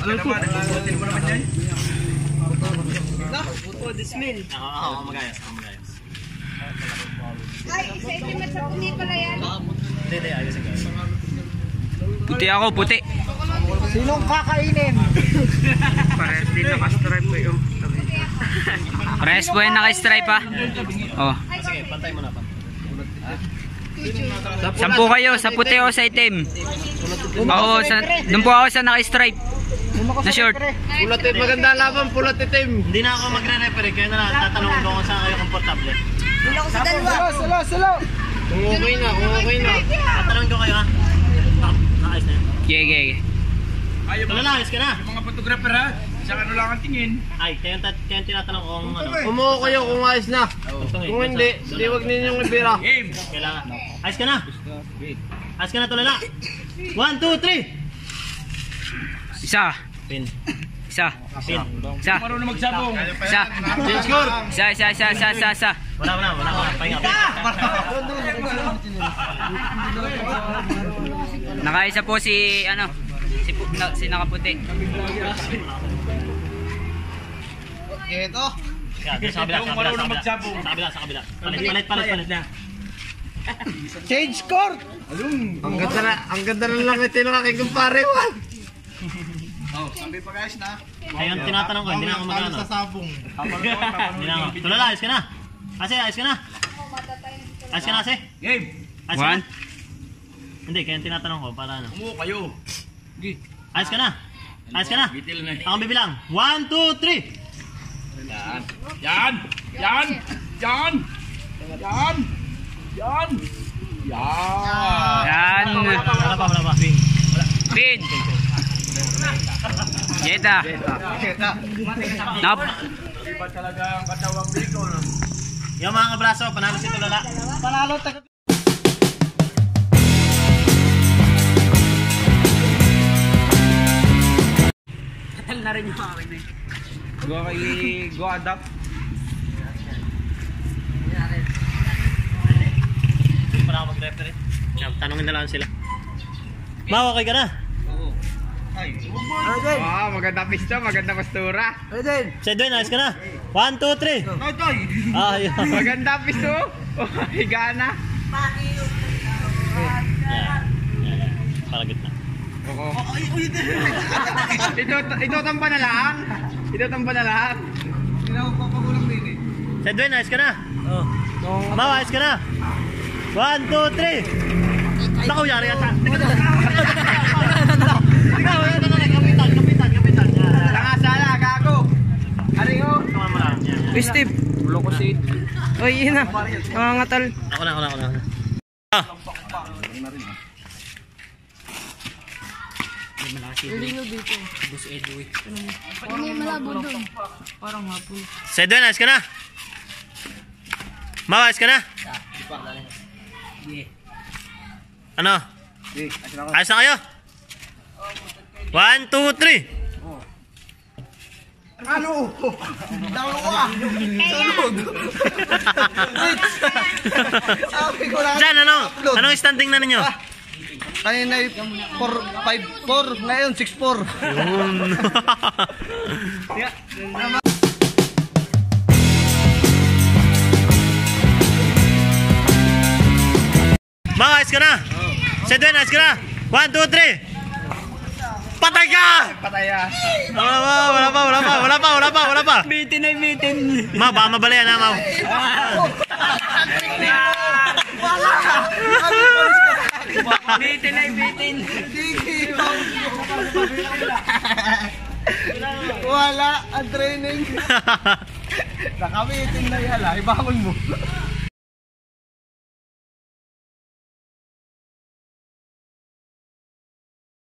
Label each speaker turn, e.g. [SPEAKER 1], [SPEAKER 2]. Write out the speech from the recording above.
[SPEAKER 1] ka naman, nagpuputin mo naman yan.
[SPEAKER 2] Puto, dismil.
[SPEAKER 3] Oo, magayas.
[SPEAKER 4] Ay, isa itim at sa puni pala yan.
[SPEAKER 3] Hindi, ayos ang gayas.
[SPEAKER 5] Puti ako, puti.
[SPEAKER 2] Sinong kakainin?
[SPEAKER 1] Parehas din naka-stripe ko yung
[SPEAKER 5] Parehas po yung naka-stripe ha. Oh.
[SPEAKER 3] Sige, pantay mo na.
[SPEAKER 5] 10 kayo, sa puti o sa itim. Oo, doon po ako sa naka-stripe. Na short.
[SPEAKER 2] Pulat itim, maganda laban, pulat itim.
[SPEAKER 3] Hindi na ako magre-referee, kaya na lang tatanungin ko kung saan kayo komportable.
[SPEAKER 4] Wala ko sa dalawa.
[SPEAKER 2] Salo. Kung okay na.
[SPEAKER 3] Tatanungin ko kayo ha. Ayos na yun.
[SPEAKER 5] Gege.
[SPEAKER 1] Ayaw mo.
[SPEAKER 3] Ayos ka na.
[SPEAKER 1] Yung mga photographer ha, isang ano lang ang tingin.
[SPEAKER 3] Ay, kaya tinatanong kung ano.
[SPEAKER 2] Umuho kayo kung ayos na. Kung hindi, di wag ninyong ibira.
[SPEAKER 1] Game!
[SPEAKER 3] Kailangan. Ayos ka na. Ayos ka na, tulala. 1, 2, 3.
[SPEAKER 5] Isa.
[SPEAKER 3] Pin.
[SPEAKER 5] Isa.
[SPEAKER 3] Pin.
[SPEAKER 5] Isa.
[SPEAKER 1] Marunong magsabong.
[SPEAKER 5] Isa.
[SPEAKER 3] Change score.
[SPEAKER 5] Isa.
[SPEAKER 3] Wala. Pahinga.
[SPEAKER 5] Nakaisa po si ano, si nakaputi.
[SPEAKER 2] Ito.
[SPEAKER 3] Yan, sa kabila.
[SPEAKER 1] Yung marunong magsabong.
[SPEAKER 3] Sa kabila. Palit na.
[SPEAKER 2] Change score. Ang ganda na lang ito ng aking kumpare.
[SPEAKER 1] Oh, sabi pa guys na.
[SPEAKER 3] Ayun, tinatanong ko, hindi na ako magano.
[SPEAKER 2] Sa sabong.
[SPEAKER 3] Hindi na ako. Tulala, ayos ka na. Ayos ka na. Ayos ka na, Ase.
[SPEAKER 1] Game!
[SPEAKER 3] Ayos ka na.
[SPEAKER 5] 1.
[SPEAKER 3] Hindi, kaya tinatanong ko, para ano.
[SPEAKER 1] Umuho kayo.
[SPEAKER 3] Ayos ka na.
[SPEAKER 1] Bitil na eh.
[SPEAKER 3] Ako bibilang. 1, 2, 3.
[SPEAKER 1] Yan!
[SPEAKER 5] Yan.
[SPEAKER 3] Wala pa.
[SPEAKER 5] Pin. Jeta. Nap.
[SPEAKER 1] Iba talaga ang katawang Bicol.
[SPEAKER 3] Yung mga braso, panalo si Tulala.
[SPEAKER 2] Panalo taga.
[SPEAKER 5] Katal na rin yung akin eh.
[SPEAKER 1] Go adapt.
[SPEAKER 3] Hindi pa na ako mag-referee. Tanungin na lang sila. Mawa, okay ka na?
[SPEAKER 2] Maganda pista, maganda postura.
[SPEAKER 3] Si Edwin, ayos ka na? 1, 2, 3. Ayun.
[SPEAKER 2] Maganda pisto. Higa na.
[SPEAKER 3] Yan. Para gitna.
[SPEAKER 2] Ito tamba na lang.
[SPEAKER 3] Si Edwin, ayos ka na? Mawa, ayos ka na? 1, 2, 3. Naku, yari yata. Kapitan.
[SPEAKER 2] Langasala, gago. Aringo.
[SPEAKER 3] Tama mo lang. Yan.
[SPEAKER 5] Steve.
[SPEAKER 2] Ulo ko si.
[SPEAKER 5] Oy, yun na. Nangangatal.
[SPEAKER 3] Ako na.
[SPEAKER 4] May malabo doon.
[SPEAKER 3] Si Edwin, ayos ka na? Mawa, ayos ka na? Ano? Ayos na kayo? 1, 2, 3.
[SPEAKER 2] Ano? Dawlo ko ah. Sabi ko lang.
[SPEAKER 3] Diyan, ano? Anong standing na ninyo?
[SPEAKER 2] Kanina 4-5-4, ngayon 6-4.
[SPEAKER 3] Yun. Mga, ayos ka na? Si Edwin, ayos ka na? 1, 2, 3. Patay ka!
[SPEAKER 2] Pataya.
[SPEAKER 3] Wala pa.
[SPEAKER 5] Bitin.
[SPEAKER 3] Ma, baka mabalayan ha, Mau.
[SPEAKER 5] Bitin.
[SPEAKER 2] Wala ang training. Nakamitin na yan, ibangon mo.